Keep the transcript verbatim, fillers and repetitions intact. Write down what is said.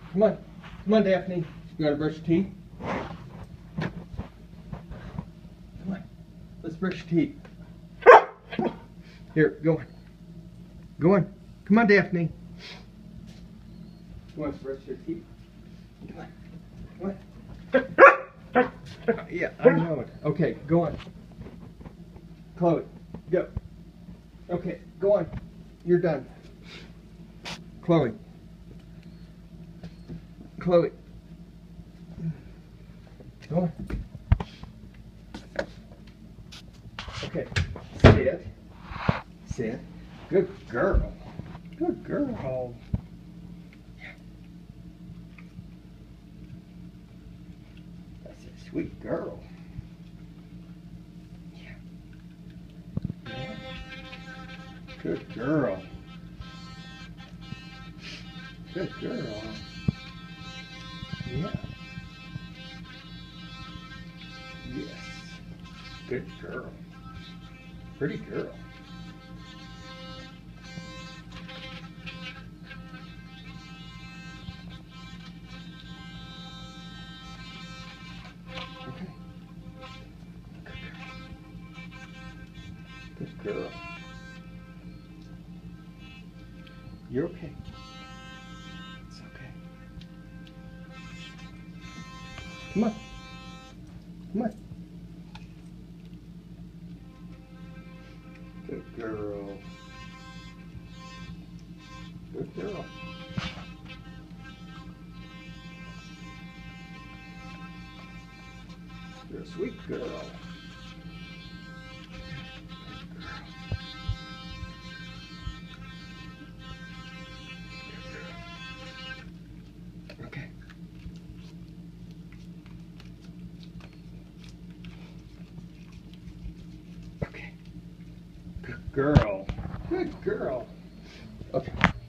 Come on. Come on, Daphne. You gotta brush your teeth? Come on. Let's brush your teeth. Here, go on. Go on. Come on, Daphne. You want to brush your teeth? Come on. Come on. Yeah, I know it. Okay, go on. Chloe, go. Okay, go on. You're done. Chloe. Chloe. Go on. Okay. Sit. Sit. Good girl. Good girl. That's a sweet girl. Yeah. Yeah. Good girl. Good girl. Yeah. Yes. Good girl. Pretty girl. Okay. Good girl. You're okay. It's okay. Come on. Come on. Good girl. Good girl. You're a sweet girl. Okay. Okay. Good girl. Good girl. Okay.